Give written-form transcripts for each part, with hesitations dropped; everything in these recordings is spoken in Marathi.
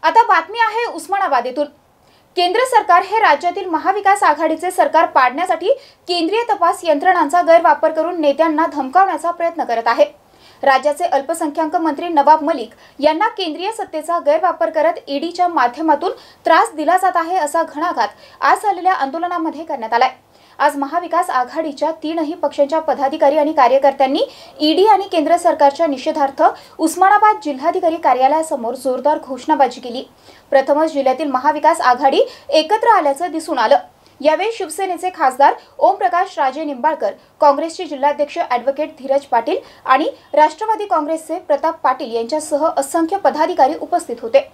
आता बातमी आहे उस्मानाबाद येथून। केंद्र सरकार हे राज्यातील महाविकास आघाडीचे सरकार पाडण्यासाठी केंद्रीय तपास यंत्रणांचा गैरवापर करून नेत्यांना धमकावण्याचा प्रयत्न करत आहे। राज्याचे अल्पसंख्याक मंत्री नवाब मलिक यांना केंद्रीय सत्तेचा गैरवापर करत ईडीच्या माध्यमातून त्रास दिला जात आहे असा घणाघात आज झालेल्या आंदोलनामध्ये करण्यात आलाय। आज महाविकास आघाडीच्या तीनही पक्षांच्या पदाधिकारी आणि कार्यकर्त्यांनी ईडी आणि केंद्र सरकारच्या निषेधार्थ उस्मानाबाद जिल्हाधिकारी कार्यालयासमोर जोरदार घोषणाबाजी केली। प्रथमच जिल्ह्यातील महाविकास आघाडी एकत्र आल्याचं दिसून आलं। यावेळी शिवसेनेचे खासदार ओमप्रकाश राजे निंबाळकर, काँग्रेसचे जिल्हाध्यक्ष ॲडव्होकेट धीरज पाटील आणि राष्ट्रवादी काँग्रेसचे प्रताप पाटील यांच्यासह असंख्य पदाधिकारी उपस्थित होते।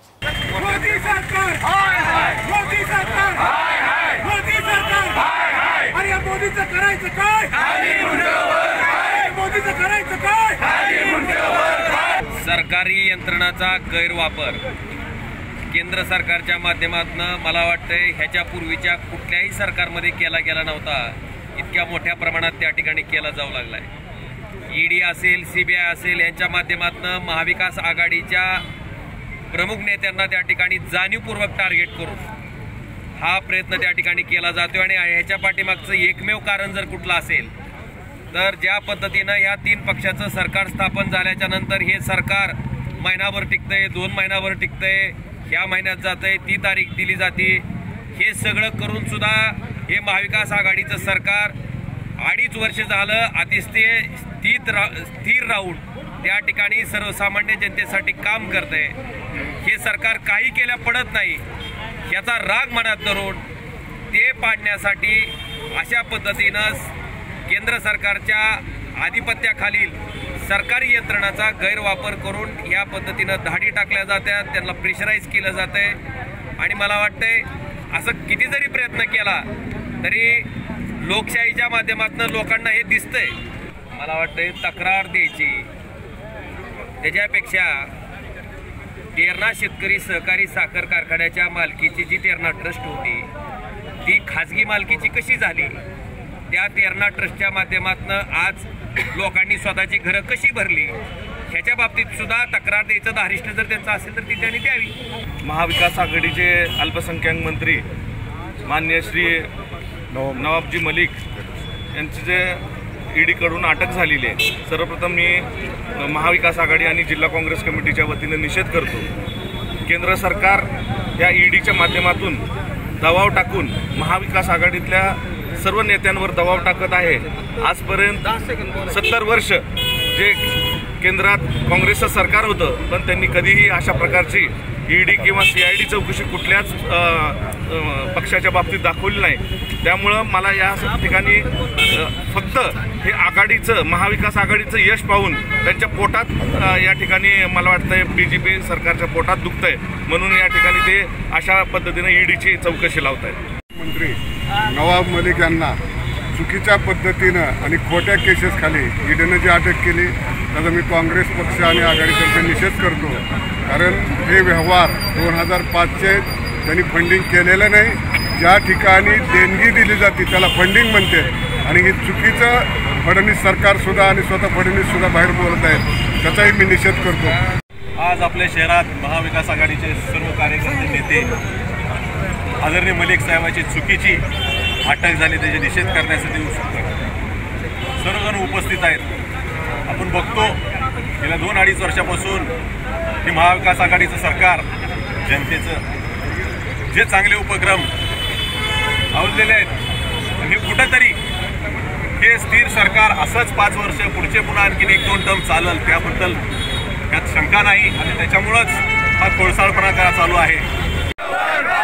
सरकारी यंत्रणाचा गैरवापर केंद्र सरकारच्या माध्यमातून मला वाटतंय ह्याच्या पूर्वीच्या कुठल्याही सरकारमध्ये केला गेला नव्हता। इतक्या मोठ्या प्रमाणात त्या ठिकाणी केला जाऊ लागलाय। ईडी असेल, सीबीआय असेल यांच्या माध्यमातून महाविकास आघाडीच्या प्रमुख नेत्यांना त्या ठिकाणी जाणीवपूर्वक टार्गेट करून हा प्रयत्न त्या ठिकाणी केला जातोय। आणि ह्याच्या पाठीमागचं एकमेव कारण जर कुठलं असेल तर ज्या पद्धतीनं या तीन पक्षाचं सरकार स्थापन झाल्याच्या नंतर हे सरकार महिनाभर टिकतंय, 2 महिन्यावर टिकतंय, ह्या महिन्यात जातंय, ती तारीख दिली जाते, हे सगळं करून सुद्धा हे महाविकास आघाडीचं सरकार 2.5 वर्ष झालं स्थिर राहून त्या ठिकाणी सर्वसामान्य जनतेसाठी काम करतंय। हे सरकार काही केल्या पडत नाही, याचा राग मनात धरून ते पाडण्यासाठी अशा पद्धतीनं केंद्र सरकारच्या आधिपत्याखालील सरकारी यंत्रणाचा गैरवापर करून या पद्धतीनं धाडी टाकल्या जातात, त्यांना प्रेशराईज केलं जातंय। आणि मला वाटतंय असं किती जरी प्रयत्न केला तरी लोकशाहीच्या माध्यमातून लोकांना हे दिसतंय। मला वाटतंय तक्रार द्यायची त्याच्यापेक्षा तेरणा शेतकरी सहकारी साखर कारखान्याच्या मालकीची जी तेरणा ट्रस्ट होती ती खाजगी मालकीची कशी झाली, त्या तेरणा ट्रस्टच्या माध्यमातून आज लोकांनी स्वतःची घरं कशी भरली, ह्याच्या बाबतीत सुद्धा तक्रार द्यायचं धारिष्ट जर त्यांचं असेल तर ती त्यांनी द्यावी। महाविकास आघाडीचे अल्पसंख्याक मंत्री माननीय श्री नवाबजी मलिक यांची जे ईडीकडून अटक झालेली आहे, सर्वप्रथम मी महाविकास आघाडी आणि जिल्हा काँग्रेस कमिटीच्या वतीने निषेध करतो। केंद्र सरकार या ईडीच्या माध्यमातून दबाव टाकून महाविकास आघाडीतल्या सर्व नेत्यांवर दबाव टाकत आहे। आजपर्यंत 70 वर्ष जे केंद्रात काँग्रेसचं सरकार होतं पण त्यांनी कधीही अशा प्रकारची ईडी किंवा सीआयडी चौकशी कुठल्याच पक्षाच्या बाबतीत दाखवली नाही। त्यामुळं मला या ठिकाणी फक्त हे आघाडीचं महाविकास आघाडीचं यश पाहून त्यांच्या पोटात या ठिकाणी मला वाटतंय बीजेपी सरकारच्या पोटात दुखतंय, म्हणून या ठिकाणी ते अशा पद्धतीने ईडीची चौकशी लावत आहेत। मंत्री नवाब मलिक यांना चुकीच्या पद्धतीनं आणि खोट्या केसेसखाली ईडीनं जी अटक केली त्याचा मी काँग्रेस पक्ष आणि आघाडीतर्फे निषेध करतो। कारण हे व्यवहार 2005चे त्यांनी फंडिंग केलेलं नाही, ज्या ठिकाणी देणगी दिली जाते त्याला फंडिंग म्हणते आणि हे चुकीचं फडणवीस सरकारसुद्धा आणि स्वतः फडणवीससुद्धा बाहेर बोलत आहेत, त्याचाही मी निषेध करतो। आज आपल्या शहरात महाविकास आघाडीचे सर्व कार्यकर्ते नेते आदरणीय मलिक साहेबांची चुकीची अटक झाली त्याचे निषेध करण्यासाठी सर्वजण उपस्थित आहेत। आपण बघतो गेल्या 2-2.5 वर्षापासून हे महाविकास आघाडीचं सरकार जनतेचं जे चांगले उपक्रम आवडलेले आहेत हे कुठंतरी हे स्थिर सरकार असंच 5 वर्ष पुढचे पुन्हा आणखीन 1-2 टर्म चालेल त्याबद्दल त्यात शंका नाही आणि त्याच्यामुळंच हा खोडसाळपणा चालू आहे।